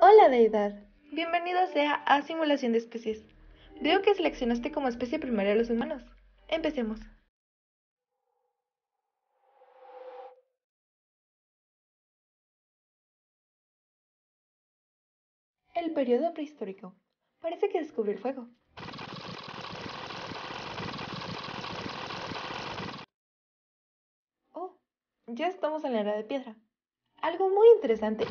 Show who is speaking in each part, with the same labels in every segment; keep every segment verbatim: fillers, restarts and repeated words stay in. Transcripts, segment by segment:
Speaker 1: Hola, deidad. Bienvenido sea a Simulación de Especies. Veo que seleccionaste como especie primaria a los humanos. Empecemos. El periodo prehistórico. Parece que descubrió el fuego. Oh, ya estamos en la era de piedra. Algo muy interesante.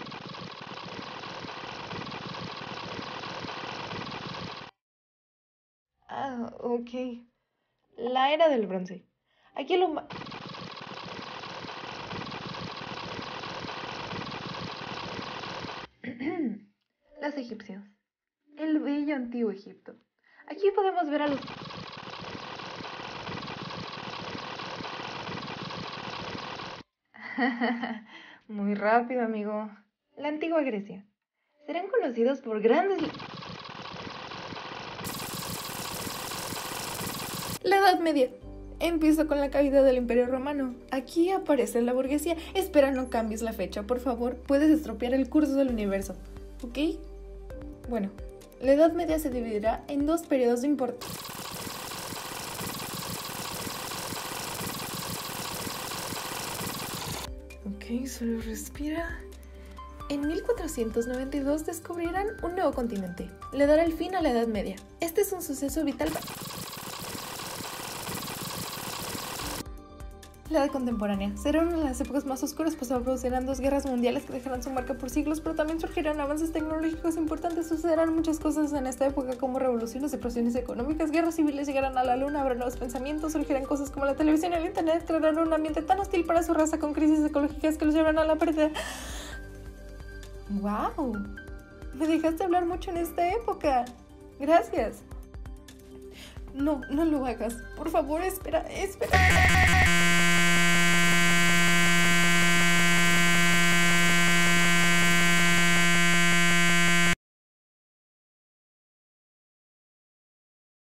Speaker 1: Ah, ok. La era del bronce. Aquí el humano... Los egipcios. El bello antiguo Egipto. Aquí podemos ver a los... Muy rápido, amigo. La antigua Grecia. Serán conocidos por grandes... La Edad Media. Empieza con la caída del Imperio Romano. Aquí aparece la burguesía. Espera, no cambies la fecha, por favor. Puedes estropear el curso del universo. ¿Ok? Bueno, la Edad Media se dividirá en dos periodos de importancia. Ok, solo respira. En mil cuatrocientos noventa y dos descubrirán un nuevo continente. Le dará el fin a la Edad Media. Este es un suceso vital para... La Edad Contemporánea será una de las épocas más oscuras, pues se producirán dos guerras mundiales que dejarán su marca por siglos, pero también surgirán avances tecnológicos importantes. Sucederán muchas cosas en esta época, como revoluciones, depresiones económicas, guerras civiles, llegarán a la luna, habrá nuevos pensamientos, surgirán cosas como la televisión y el internet, crearán un ambiente tan hostil para su raza con crisis ecológicas que los llevarán a la pérdida. ¡Wow! Me dejaste hablar mucho en esta época. Gracias. No, no lo hagas. Por favor, espera, espera.